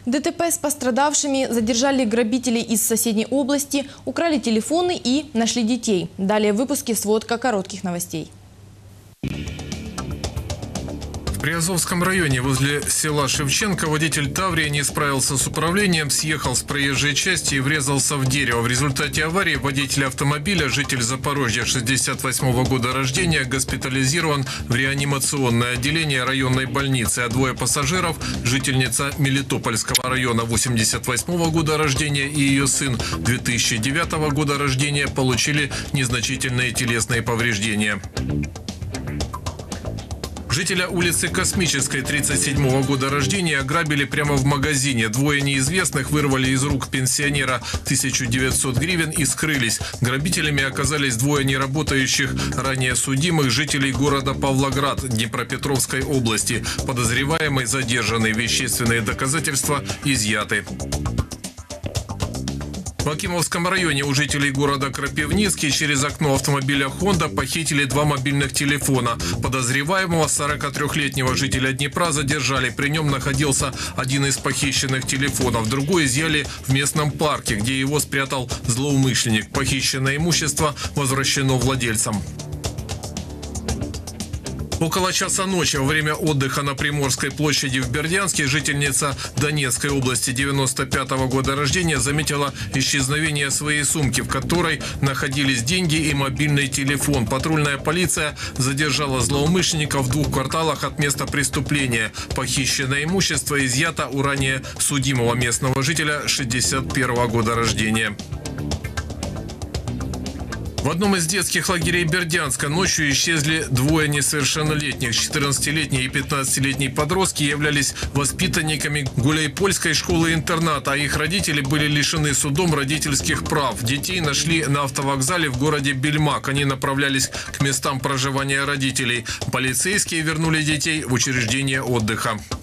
ДТП с пострадавшими, задержали грабителей из соседней области, украли телефоны и нашли детей. Далее в выпуске сводка коротких новостей. В Приазовском районе возле села Шевченко водитель Таврии не справился с управлением, съехал с проезжей части и врезался в дерево. В результате аварии водитель автомобиля, житель Запорожья 68-го года рождения, госпитализирован в реанимационное отделение районной больницы, а двое пассажиров, жительница Мелитопольского района 88-го года рождения и ее сын 2009 года рождения, получили незначительные телесные повреждения. Жителя улицы Космической 37-го года рождения ограбили прямо в магазине. Двое неизвестных вырвали из рук пенсионера 1900 гривен и скрылись. Грабителями оказались двое неработающих, ранее судимых жителей города Павлоград Днепропетровской области. Подозреваемый задержанный, вещественные доказательства изъяты. В Акимовском районе у жителей города Крапивницкий через окно автомобиля «Хонда» похитили два мобильных телефона. Подозреваемого 43-летнего жителя Днепра задержали. При нем находился один из похищенных телефонов. Другой изъяли в местном парке, где его спрятал злоумышленник. Похищенное имущество возвращено владельцам. Около часа ночи во время отдыха на Приморской площади в Бердянске жительница Донецкой области 95-го года рождения заметила исчезновение своей сумки, в которой находились деньги и мобильный телефон. Патрульная полиция задержала злоумышленника в 2 кварталах от места преступления. Похищенное имущество изъято у ранее судимого местного жителя 61-го года рождения. В одном из детских лагерей Бердянска ночью исчезли двое несовершеннолетних. 14-летний и 15-летний подростки являлись воспитанниками Гуляйпольской школы-интерната, а их родители были лишены судом родительских прав. Детей нашли на автовокзале в городе Бельмак. Они направлялись к местам проживания родителей. Полицейские вернули детей в учреждение отдыха.